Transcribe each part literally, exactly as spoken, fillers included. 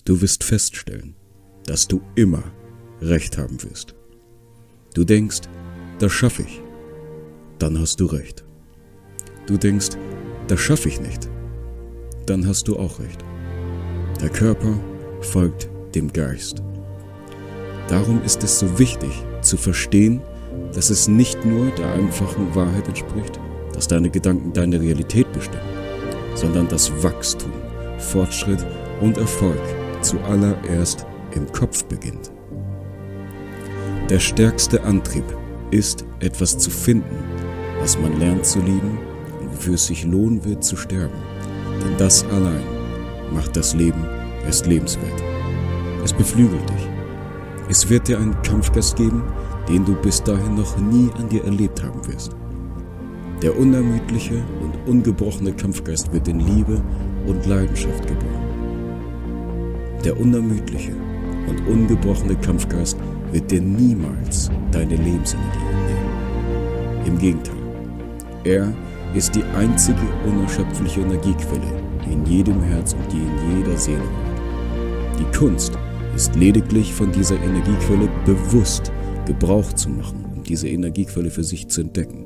Du wirst feststellen, dass du immer Recht haben wirst. Du denkst, das schaffe ich. Dann hast du recht. Du denkst, das schaffe ich nicht. Dann hast du auch recht. Der Körper folgt dem Geist. Darum ist es so wichtig zu verstehen, dass es nicht nur der einfachen Wahrheit entspricht, dass deine Gedanken deine Realität bestimmen, sondern dass Wachstum, Fortschritt und Erfolg zuallererst im Kopf beginnt. Der stärkste Antrieb ist, etwas zu finden, was man lernt zu lieben und wofür es sich lohnen wird zu sterben. Denn das allein macht das Leben erst lebenswert. Es beflügelt dich. Es wird dir einen Kampfgeist geben, den du bis dahin noch nie an dir erlebt haben wirst. Der unermüdliche und ungebrochene Kampfgeist wird in Liebe und Leidenschaft geboren. Der unermüdliche und ungebrochene Kampfgeist wird dir niemals deine Lebensenergie entnehmen. Im Gegenteil, er ist die einzige unerschöpfliche Energiequelle, die in jedem Herz und die in jeder Seele wohnt. Die Kunst ist lediglich von dieser Energiequelle bewusst Gebrauch zu machen, um diese Energiequelle für sich zu entdecken.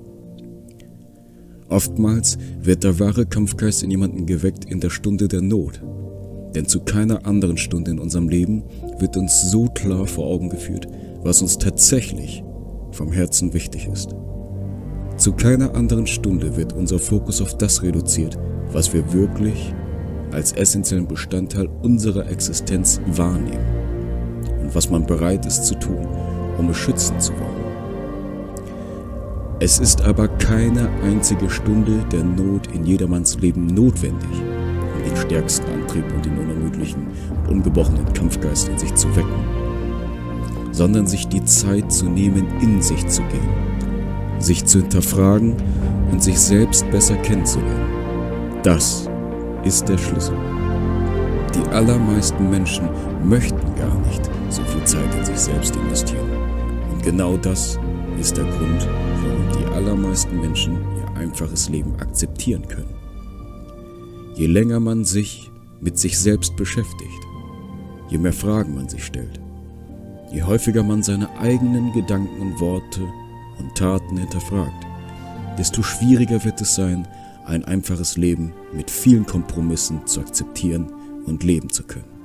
Oftmals wird der wahre Kampfgeist in jemanden geweckt in der Stunde der Not. Denn zu keiner anderen Stunde in unserem Leben wird uns so klar vor Augen geführt, was uns tatsächlich vom Herzen wichtig ist. Zu keiner anderen Stunde wird unser Fokus auf das reduziert, was wir wirklich als essentiellen Bestandteil unserer Existenz wahrnehmen und was man bereit ist zu tun, um es schützen zu wollen. Es ist aber keine einzige Stunde der Not in jedermanns Leben notwendig, um den stärksten Antrieb und den unermüdlichen und ungebrochenen Kampfgeist in sich zu wecken, sondern sich die Zeit zu nehmen, in sich zu gehen, sich zu hinterfragen und sich selbst besser kennenzulernen. Das ist der Schlüssel. Die allermeisten Menschen möchten gar nicht so viel Zeit in sich selbst investieren. Und genau das ist der Grund, warum die allermeisten Menschen ihr einfaches Leben akzeptieren können. Je länger man sich mit sich selbst beschäftigt, je mehr Fragen man sich stellt, je häufiger man seine eigenen Gedanken und Worte und Taten hinterfragt, desto schwieriger wird es sein, ein einfaches Leben mit vielen Kompromissen zu akzeptieren und leben zu können.